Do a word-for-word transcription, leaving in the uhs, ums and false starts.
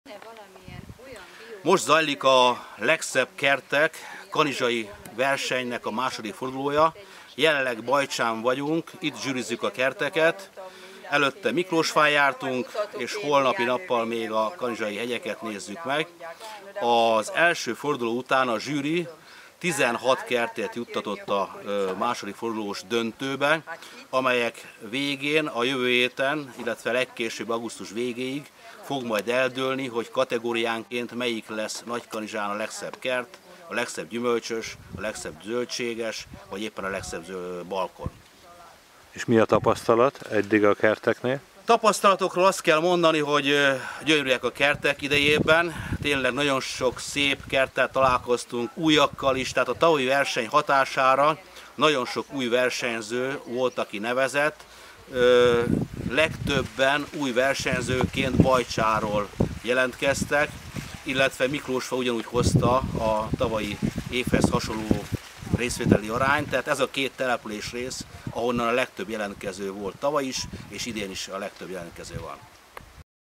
Most zajlik a legszebb kertek kanizsai versenynek a második fordulója. Jelenleg Bajcsán vagyunk, itt zsűrizzük a kerteket. Előtte Miklósfán jártunk, és holnapi nappal még a kanizsai hegyeket nézzük meg. Az első forduló után a zsűri tizenhat kertet juttatott a második fordulós döntőbe, amelyek végén a jövő héten, illetve legkésőbb augusztus végéig fog majd eldőlni, hogy kategóriánként melyik lesz Nagykanizsán a legszebb kert, a legszebb gyümölcsös, a legszebb zöldséges, vagy éppen a legszebb balkon. És mi a tapasztalat eddig a kerteknél? Tapasztalatokról azt kell mondani, hogy gyönyörűek a kertek idejében, tényleg nagyon sok szép kerttel találkoztunk, újakkal is, tehát a tavalyi verseny hatására nagyon sok új versenyző volt, aki nevezett. Ö, legtöbben új versenyzőként Bajcsáról jelentkeztek, illetve Miklósfa ugyanúgy hozta a tavalyi évhez hasonló részvételi arányt, tehát ez a két település rész, ahonnan a legtöbb jelentkező volt tavaly is, és idén is a legtöbb jelentkező van.